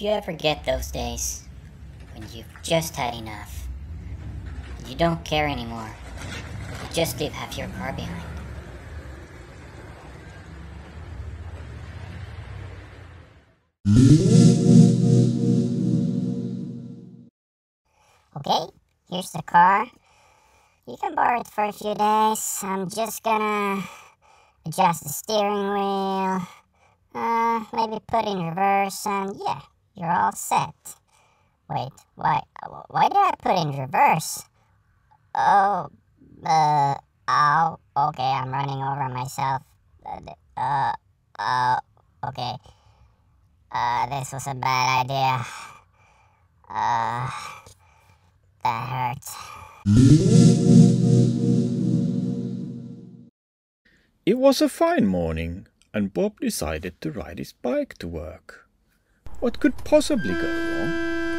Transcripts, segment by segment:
you ever get those days when you've just had enough, and you don't care anymore, you just leave half your car behind. Okay, here's the car. You can borrow it for a few days. I'm just gonna adjust the steering wheel, maybe put in reverse, and yeah, you're all set. Wait, why did I put in reverse? Oh, ow, okay, I'm running over myself. Okay, this was a bad idea. That hurts. It was a fine morning, and Bob decided to ride his bike to work. What could possibly go wrong?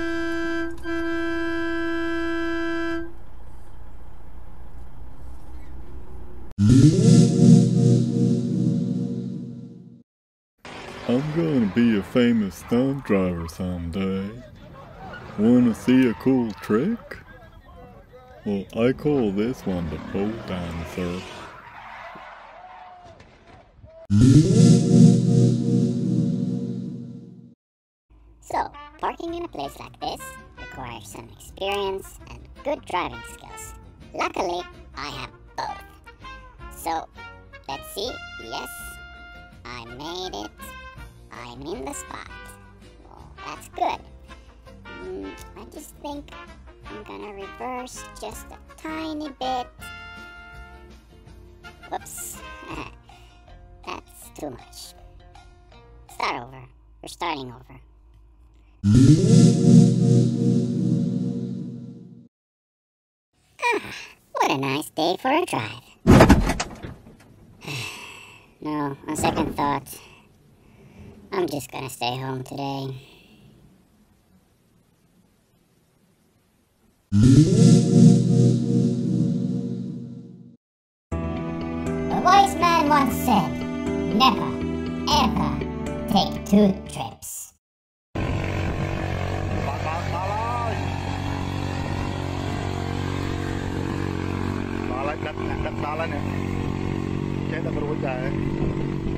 I'm gonna be a famous stunt driver someday. Wanna see a cool trick? Well, I call this one the pole dancer. So, parking in a place like this requires some experience and good driving skills. Luckily, I have both. So, let's see. Yes, I made it. I'm in the spot. Well, that's good. I just think I'm gonna reverse just a tiny bit. Whoops. That's too much. Start over. We're starting over. What a nice day for a drive. No, on second thought, I'm just gonna stay home today. A wise man once said, never, ever take 2 trips. Đó là đất đó là nè. Chết là có đuôi trời.